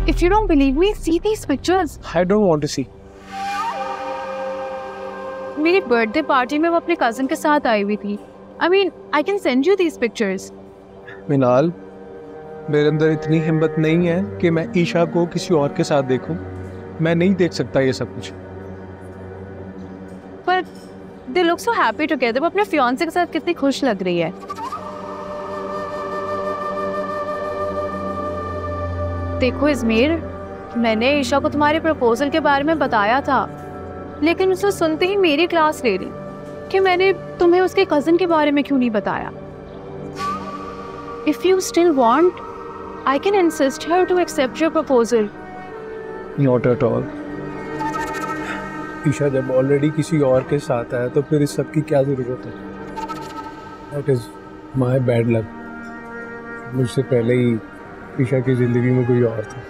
If you don't believe me, see these pictures. I don't want to see. मेरी birthday party में वो अपने cousin के साथ आई हुई थी. I mean, I can send you these pictures. मिनाल, मेरे अंदर इतनी हिम्मत नहीं है कि मैं ईशा को किसी और के साथ देखूं. मैं नहीं देख सकता ये सब कुछ. But they look so happy together. वो अपने fiancé के साथ कितनी खुश लग रही है. देखो इज़मीर, मैंने ईशा को तुम्हारे प्रपोजल के बारे में बताया था, लेकिन उसे सुनते ही मेरी क्लास ले ली कि मैंने तुम्हें उसके कज़न के बारे में क्यों नहीं बताया. If you still want, I can insist her to accept your proposal. Not at all. Isha जब ऑलरेडी किसी और के साथ है तो फिर इस सब की क्या ज़रूरत है? That is my bad luck. मुझसे पहले ही ईशा की ज़िंदगी में कोई और था.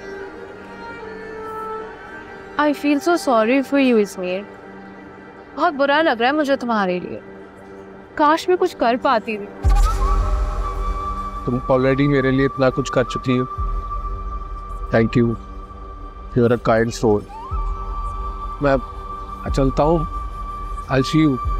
I feel so sorry for you, इज़मीर. बहुत बुरा लग रहा है मुझे तुम्हारे लिए. काश मैं कुछ कर पाती थी. तुम ऑलरेडी मेरे लिए इतना कुछ कर चुकी हो. Thank you. You are a kind soul. मैं चलता हूँ. I'll see you.